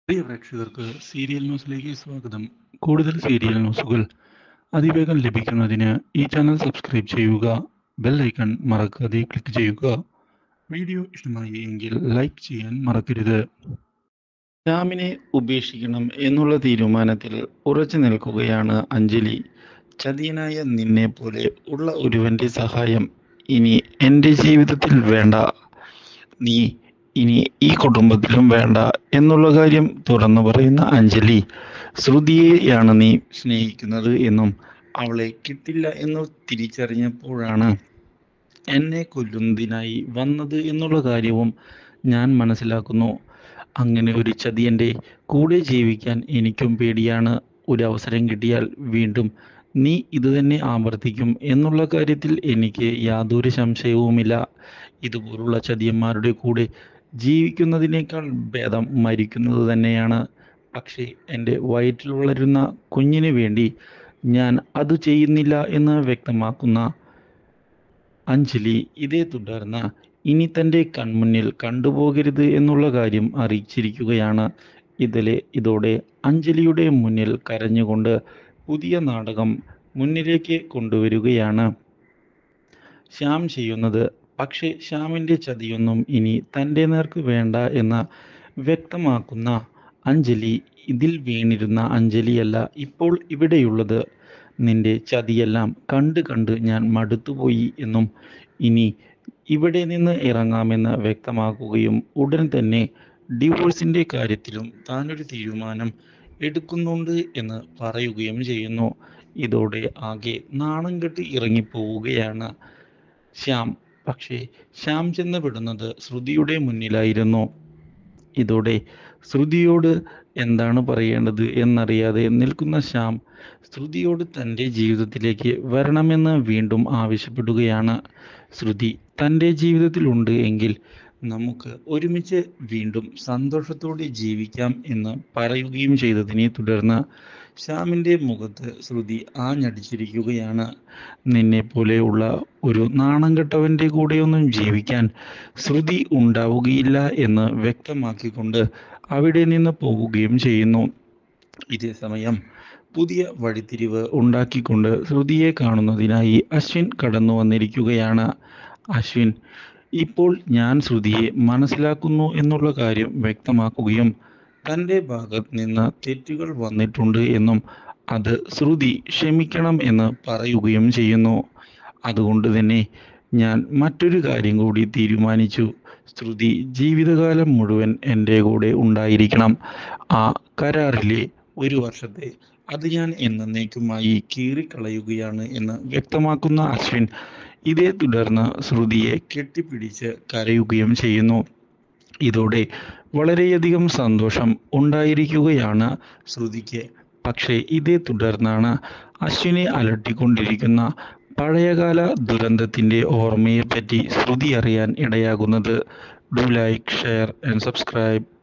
പ്രിയ പ്രേക്ഷകർക്ക് സീരിയൽ ന്യൂസിലേക്ക് സ്വാഗതം. കൂടുതൽ സീരിയൽ ന്യൂസുകൾ അതിവേഗം ലഭിക്കുന്നതിന് ഈ ചാനൽ സബ്സ്ക്രൈബ് ചെയ്യുക. ബെൽ ഐക്കൺ മറക്കാതെ ക്ലിക്ക് ചെയ്യുക. വീഡിയോ ഇഷ്ടമായി എങ്കിൽ ലൈക്ക് ചെയ്യാൻ മറക്കരുത്. ശ്യാമിനെ ഉപേക്ഷിക്കണം എന്നുള്ള തീരുമാനത്തിൽ ഉറച്ചു നിൽക്കുകയാണ് അഞ്ജലി. ചതിയനായ നിന്നെ പോലെ ഉള്ള ഒരുവന്റെ സഹായം ഇനി എൻ്റെ ജീവിതത്തിൽ വേണ്ട, നീ ഇനി ഈ കുടുംബത്തിലും വേണ്ട എന്നുള്ള കാര്യം തുറന്നു പറയുന്ന അഞ്ജലി, ശ്രുതിയെയാണ് നീ സ്നേഹിക്കുന്നത് എന്നും അവളെ കിട്ടില്ല എന്ന് തിരിച്ചറിഞ്ഞപ്പോഴാണ് എന്നെ കൊല്ലുന്നതിനായി വന്നത് എന്നുള്ള കാര്യവും ഞാൻ മനസ്സിലാക്കുന്നു. അങ്ങനെ ഒരു ചതിയൻ്റെ കൂടെ ജീവിക്കാൻ എനിക്കും പേടിയാണ്. ഒരു അവസരം കിട്ടിയാൽ വീണ്ടും നീ ഇതുതന്നെ ആവർത്തിക്കും എന്നുള്ള കാര്യത്തിൽ എനിക്ക് യാതൊരു സംശയവുമില്ല. ഇതുപോലുള്ള ചതിയന്മാരുടെ കൂടെ ജീവിക്കുന്നതിനേക്കാൾ ഭേദം മരിക്കുന്നത് തന്നെയാണ്. പക്ഷേ എൻ്റെ വയറ്റിൽ വളരുന്ന കുഞ്ഞിന് വേണ്ടി ഞാൻ അത് ചെയ്യുന്നില്ല എന്ന് വ്യക്തമാക്കുന്ന അഞ്ജലി ഇതേ തുടർന്ന് ഇനി തൻ്റെ കൺമുന്നിൽ കണ്ടുപോകരുത് എന്നുള്ള കാര്യം അറിയിച്ചിരിക്കുകയാണ്. ഇതോടെ അഞ്ജലിയുടെ മുന്നിൽ കരഞ്ഞുകൊണ്ട് പുതിയ നാടകം മുന്നിലേക്ക് കൊണ്ടുവരികയാണ് ശ്യാം ചെയ്യുന്നത്. പക്ഷേ ശ്യാമിൻ്റെ ചതിയൊന്നും ഇനി തൻ്റെ നേർക്ക് വേണ്ട എന്ന് വ്യക്തമാക്കുന്ന അഞ്ജലി ഇതിൽ വീണിരുന്ന അഞ്ജലിയല്ല ഇപ്പോൾ ഇവിടെയുള്ളത്. നിന്റെ ചതിയെല്ലാം കണ്ട് കണ്ട് ഞാൻ മടുത്തുപോയി എന്നും ഇനി ഇവിടെ നിന്ന് ഇറങ്ങാമെന്ന് വ്യക്തമാക്കുകയും ഉടൻ തന്നെ ഡിവോഴ്സിൻ്റെ കാര്യത്തിലും താനൊരു തീരുമാനം എടുക്കുന്നുണ്ട് എന്ന് പറയുകയും ചെയ്യുന്നു. ഇതോടെ ആകെ നാണം കെട്ട് ഇറങ്ങിപ്പോവുകയാണ് ശ്യാം. പക്ഷേ ശ്യാം ചെന്ന് വിടുന്നത് ശ്രുതിയുടെ മുന്നിലായിരുന്നു. ഇതോടെ ശ്രുതിയോട് എന്താണ് പറയേണ്ടത് എന്നറിയാതെ നിൽക്കുന്ന ശ്യാം ശ്രുതിയോട് തൻ്റെ ജീവിതത്തിലേക്ക് വരണമെന്ന് വീണ്ടും ആവശ്യപ്പെടുകയാണ്. ശ്രുതി തൻ്റെ ജീവിതത്തിലുണ്ട് എങ്കിൽ നമുക്ക് ഒരുമിച്ച് വീണ്ടും സന്തോഷത്തോടെ ജീവിക്കാം എന്ന് പറയുകയും ചെയ്തതിനെ തുടർന്ന് ശ്യാമിൻ്റെ മുഖത്ത് ശ്രുതി ആഞ്ഞടിച്ചിരിക്കുകയാണ്. നിന്നെ പോലെയുള്ള ഒരു നാണം കെട്ടവൻ്റെ കൂടെയൊന്നും ജീവിക്കാൻ ശ്രുതി ഉണ്ടാവുകയില്ല എന്ന് വ്യക്തമാക്കിക്കൊണ്ട് അവിടെ നിന്ന് പോവുകയും ചെയ്യുന്നു. ഇതേ സമയം പുതിയ വഴിത്തിരിവ് ഉണ്ടാക്കിക്കൊണ്ട് ശ്രുതിയെ കാണുന്നതിനായി അശ്വിൻ കടന്നു വന്നിരിക്കുകയാണ്. അശ്വിൻ ഇപ്പോൾ ഞാൻ ശ്രുതിയെ മനസ്സിലാക്കുന്നു എന്നുള്ള കാര്യം വ്യക്തമാക്കുകയും തൻ്റെ ഭാഗത്ത് നിന്ന് തെറ്റുകൾ വന്നിട്ടുണ്ട് എന്നും അത് ശ്രുതി ക്ഷമിക്കണം എന്ന് പറയുകയും ചെയ്യുന്നു. അതുകൊണ്ട് തന്നെ ഞാൻ മറ്റൊരു കാര്യം കൂടി തീരുമാനിച്ചു. ശ്രുതി ജീവിതകാലം മുഴുവൻ എൻ്റെ കൂടെ ഉണ്ടായിരിക്കണം. ആ കരാറിലെ ഒരു വർഷത്തെ അത് ഞാൻ എന്നേക്കുമായി കീറിക്കളയുകയാണ് എന്ന് വ്യക്തമാക്കുന്ന അശ്വിൻ ഇതേ തുടർന്ന് ശ്രുതിയെ കെട്ടിപ്പിടിച്ച് കരയുകയും ചെയ്യുന്നു. ഇതോടെ വളരെയധികം സന്തോഷം ഉണ്ടായിരിക്കുകയാണ് ശ്രുതിക്ക്. പക്ഷേ ഇതേ തുടർന്നാണ് അശ്വിനെ അലട്ടിക്കൊണ്ടിരിക്കുന്ന പഴയകാല ദുരന്തത്തിൻ്റെ ഓർമ്മയെപ്പറ്റി ശ്രുതി അറിയാൻ ഇടയാകുന്നത്. Do like, share and subscribe.